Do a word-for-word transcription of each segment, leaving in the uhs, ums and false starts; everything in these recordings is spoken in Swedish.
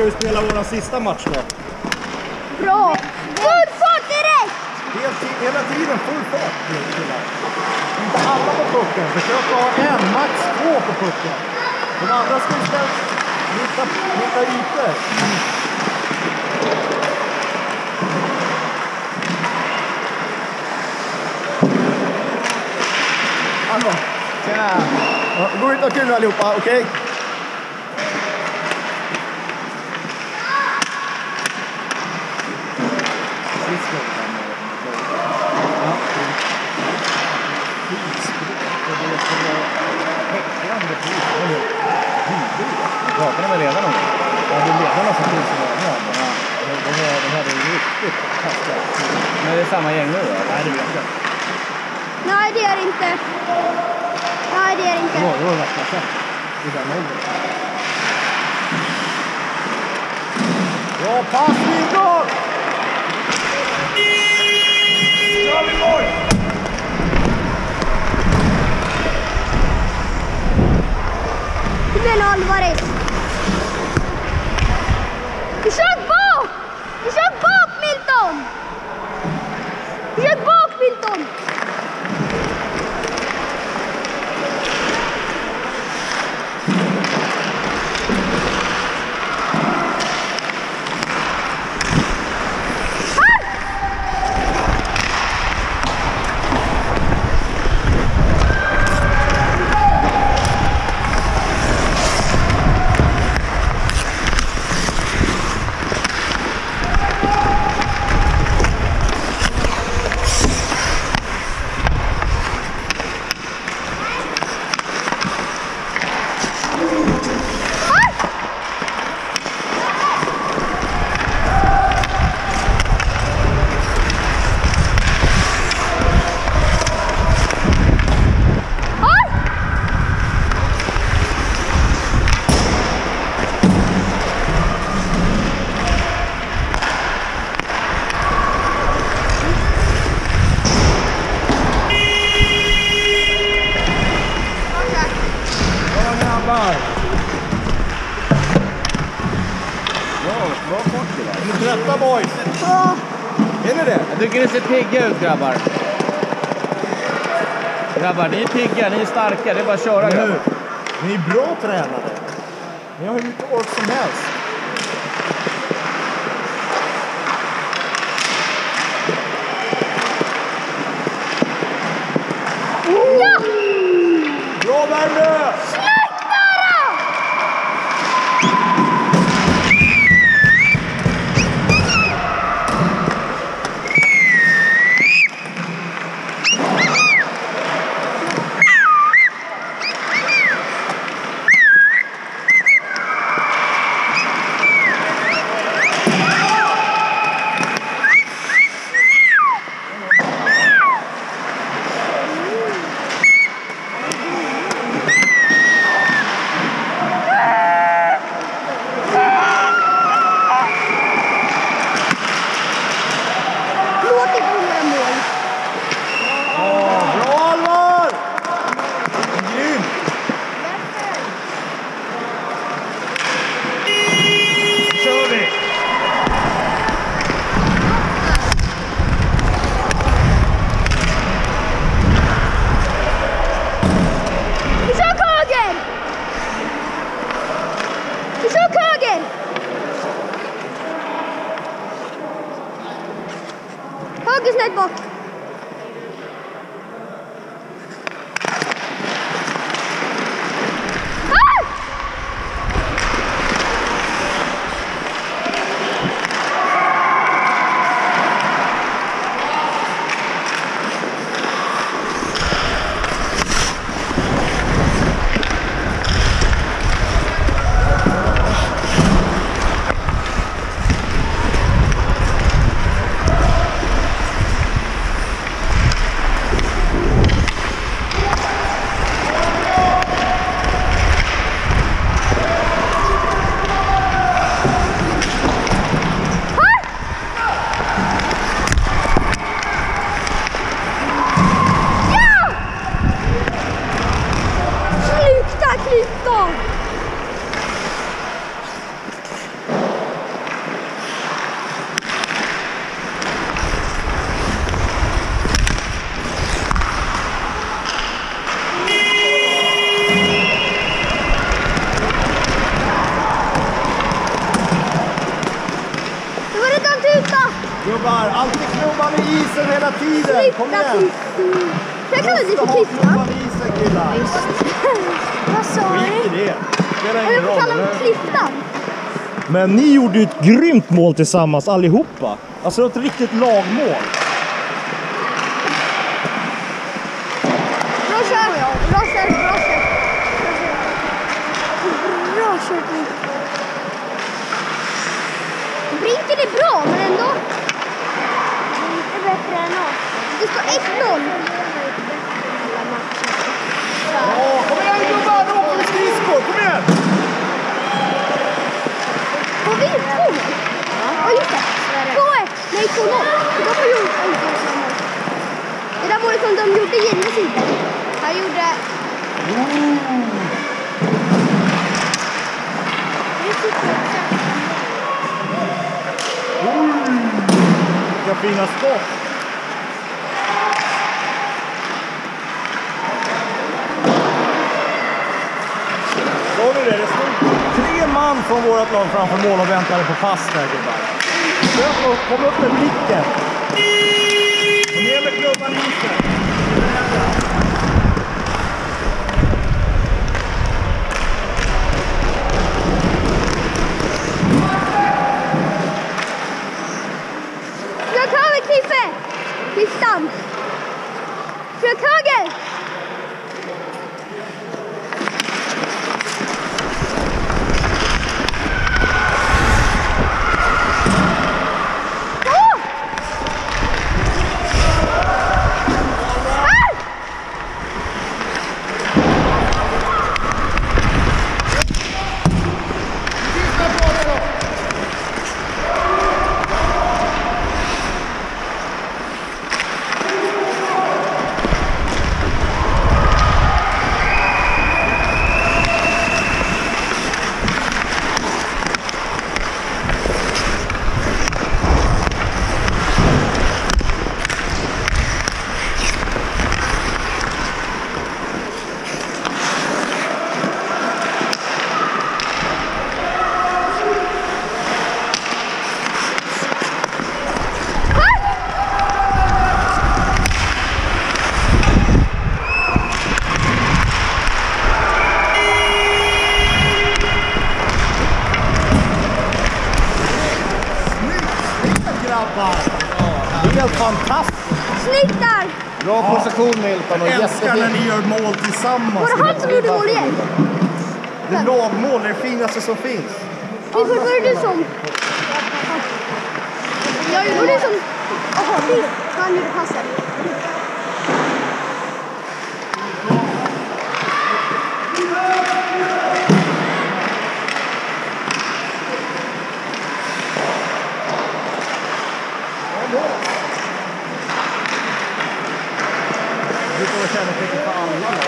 vi spela vår sista match då? Bra! Full fart direkt! Helt, hela tiden full fart. Inte alla på pucken. Försök att ha en, max två på pucken. De andra ska istället hitta, hitta ytor. Hallå, tjena. Gå ut och kul allihopa, okej? Okay? Pratar med ledarna om det? Ja, det är ledarna som finns i den här. De här är ju riktigt taskiga. Men är det samma gäng nu då? Nej, det vet jag. Nej, det är inte. Nej, det är inte. Det var det var värsta sätt. I den åldern. Bra pass, Mikael! Kör vi boy! Men allvarligt. Försök bak! Försök bak, Milton! Försök bak, Milton! Trötta boys! Ja. Är ni det? Jag tycker ni ser pigga ut, grabbar. Grabbar, ni är pigga, ni är starka. Det är bara att köra, grabbar. Nu, ni är bra tränade. Ni har hur mycket ork som helst. Ja! Bra Värmdö! Höger snett bak. Gubbar, alltid klubban i isen hela tiden. Kom Sluta igen. Kliftan. Jag kallar dig för Måste ha klubban Kliftan. i isen, killar. Vad sa Skit du? i det. Spelar Jag ingen får roll. kalla mig eller? Kliftan. Men ni gjorde ju ett grymt mål tillsammans allihopa. Alltså ett riktigt lagmål. Bra kört. Bra kört. Bra kört. Bra kört. Brinken är bra, men ändå. Inte bättre än oss. Det står ett noll. Ja, kom igen gubbar, då åker vi skridskor. Kom igen. Har vi två mål? Ja, just det. två ett. Nej, två noll. De har gjort en mål. Det där målet som de gjorde gillas inte. Han gjorde... Vilka fina skott. Såg ni det? Det stod tre man från vårt lag framför mål och väntade på pass där gubbar. Försök att komma upp med blicken. Och ner med klubban i isen. Försök höger, Kliffe! Kliftan! Försök höger! Åh! Ah! Det är helt fantastiskt. Snyggt där! Bra position Milton och Älskar när jättefint. ni gör mål tillsammans. Var det han som gjorde mål igen? Det är lagmål, det är det finaste som finns. Kliffe, var det du som... Jag gjorde det som... Jaha, han gjorde passen. Du får känna tecken på alla.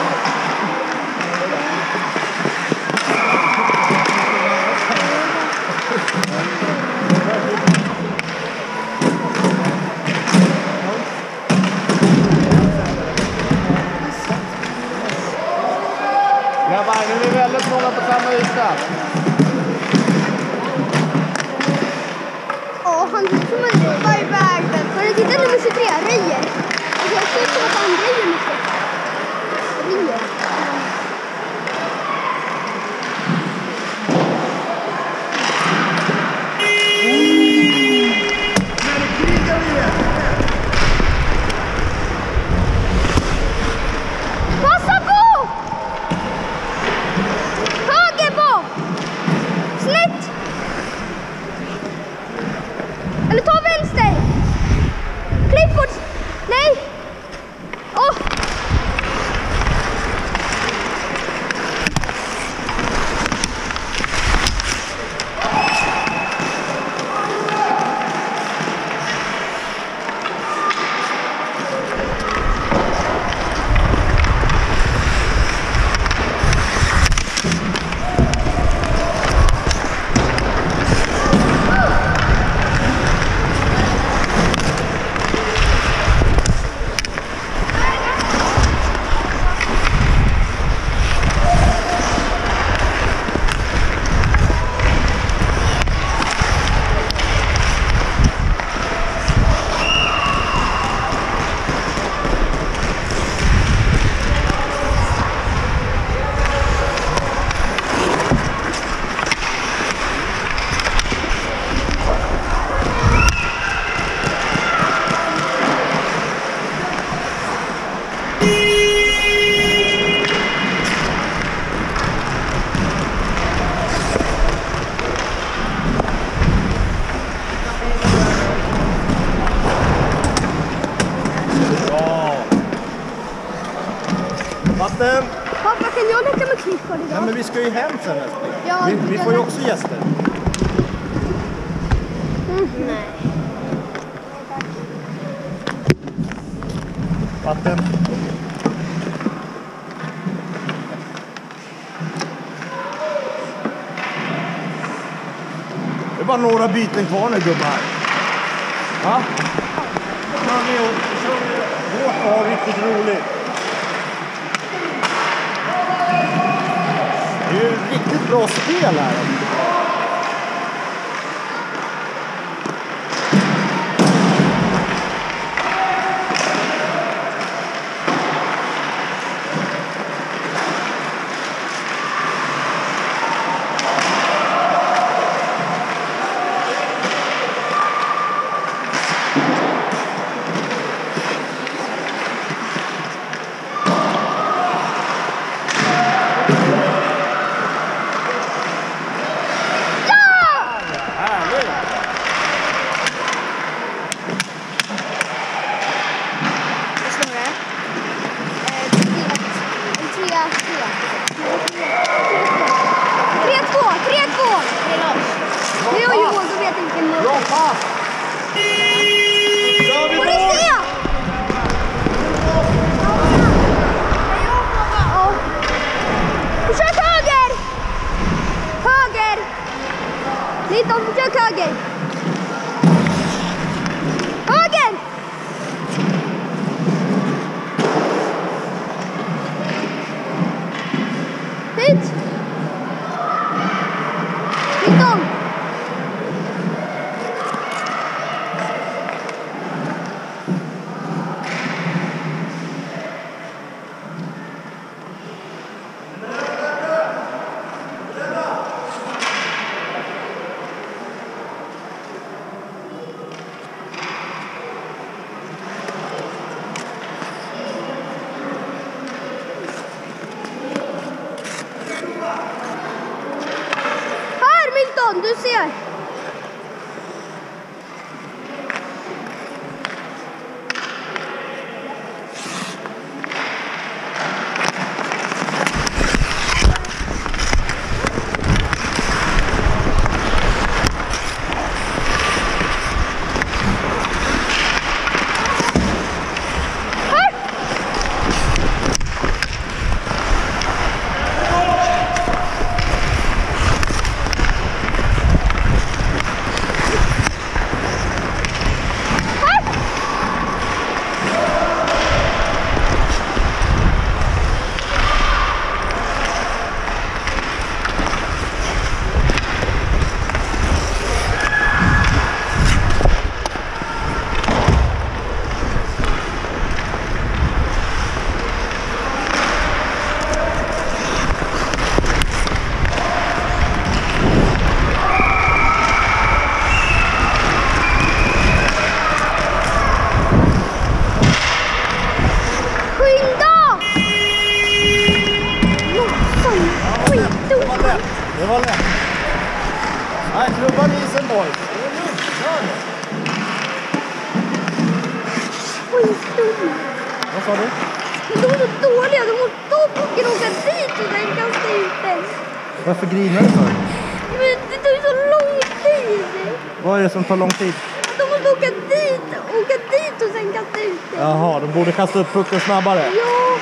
Grabbar, nu är vi väldigt många på samma yta. Ja, han som en rubbar i vägen. Har du tittat nummer tjugotre? Reijer. Alltså, jag ser som att han reijer mycket. Reijer. Men det krigar vi igen. Passa på! Höger på! gästen. Pappa, kan jag leka med klippor idag? Nej, men vi ska ju hem sen älskling. Ja, vi, vi jag får ju vet. också gäster. Mm, nej. Vatten. Det är bara några byten kvar nu gubbar. Ja? Kör vi och kör vi hårt och har riktigt roligt. Det är ju riktigt bra spel här. Bra pass! Kör vi mål! Försök höger! Höger! nitton, försök höger! Höger! Hit! nitton! Du ser. Det var lätt. Nej, klubban isen boys. Det är lugnt. Kör det. Skitdåliga. Vad sa du? Men de är så dåliga. De måste de åker åka dit och sen kasta ut den. Varför grinar du för? Men det tar ju så lång tid. Vad är det som tar lång tid? De måste åka dit, åka dit och sen kasta ut den. Jaha, de borde kasta upp pucken snabbare. Ja.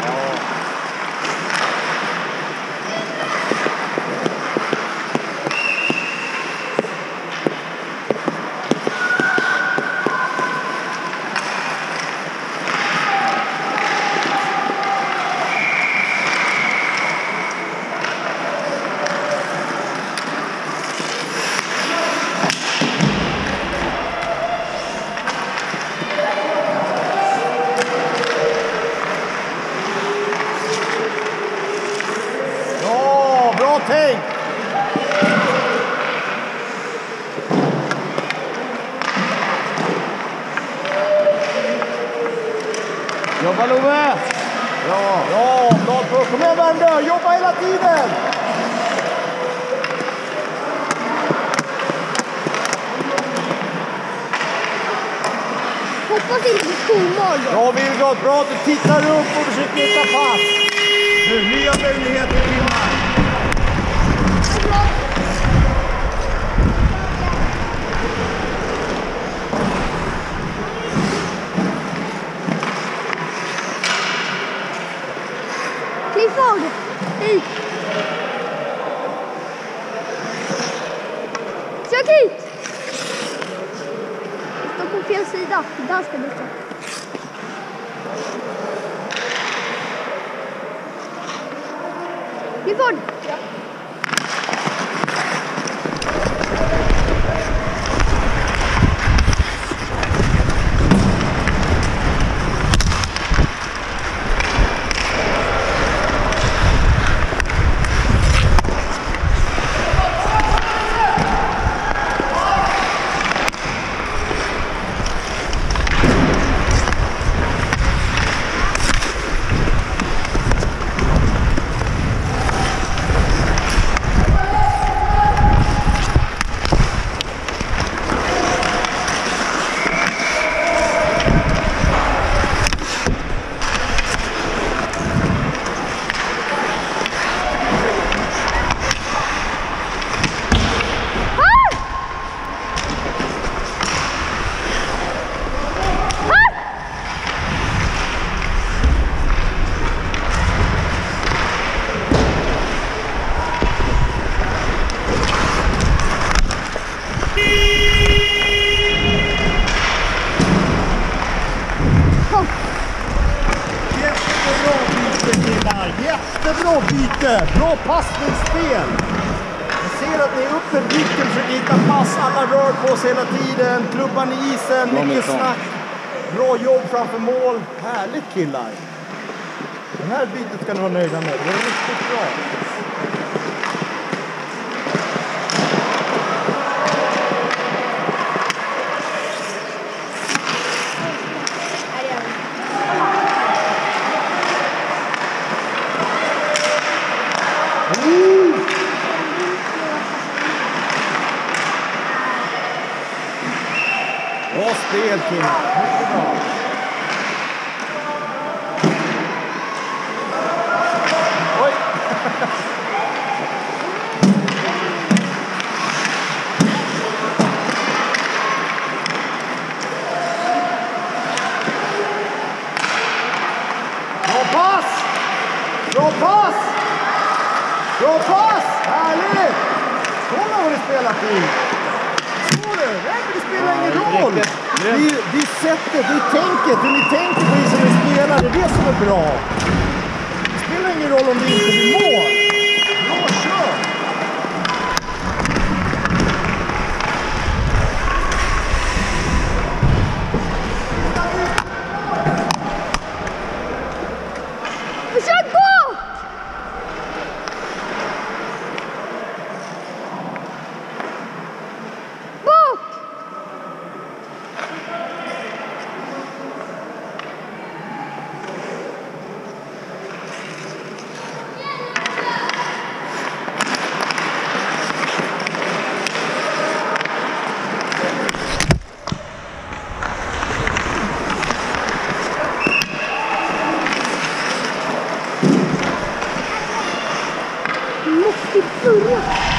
Tänk! Jobba Love! Bra! Bra! Bra! Kom igen Värmdö! Jobba hela tiden! Hoppas inte på skolmorgon. Bra Vilgot! Bra att du tittar upp och försöker hitta pass! nu. Nya möjligheter till här. Clifford! Hit! Sök hit! Stå på fel sida. Där ska du stå. Clifford! Ja. Jättebra byte, bra passningsspel. Jag ser att ni är uppe i blicken, försöker hitta pass, alla rör på sig hela tiden, klubban i isen, bra mycket mycket snack. Bra jobb framför mål, härligt killar. Det här bytet ska ni vara nöjda med, det var riktigt bra. Bra spel killar, mycket bra. Oj! Bra pass! Bra pass! Bra pass! Härligt! Kolla vad ni spelar fint! Det spelar ingen roll. Det är, det är sättet, det är tänket, hur ni tänker på isen ni spelar, det är det som är bra. Det spelar ingen roll om det inte blir mål. Bra, kör! Försök gå! Måste börja.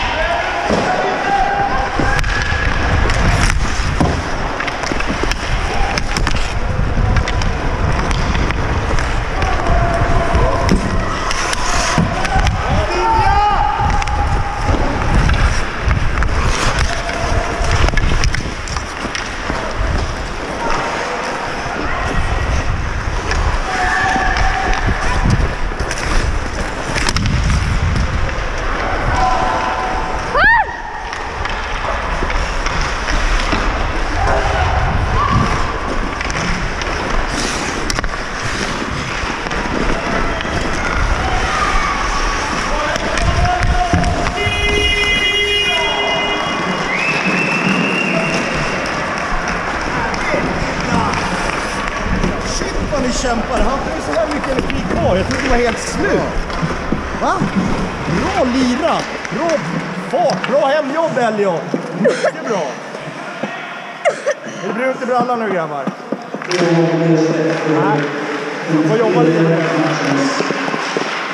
Kämpar. Han har ju så här mycket energi kvar. Jag trodde det var helt slut. Va? Bra lira. Bra fart. Bra hemjobb, Elliot. Mycket bra. Det blir inte brallan nu, grabbar. Nej. Man får jobba lite med det.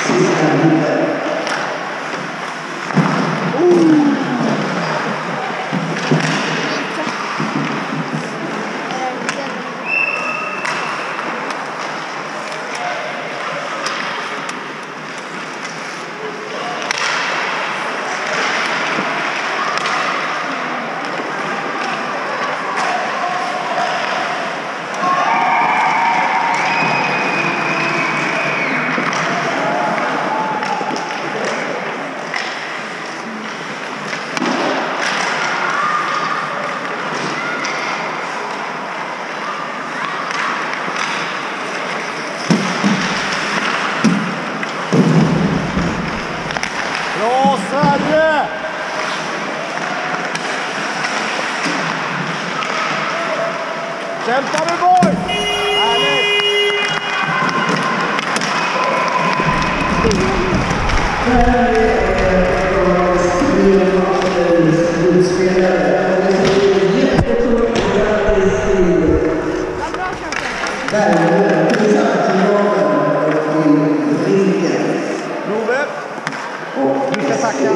Bra Sverige! Kämpa med boys! Härligt! Love, du ska tacka.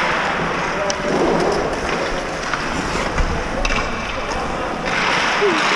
Mm.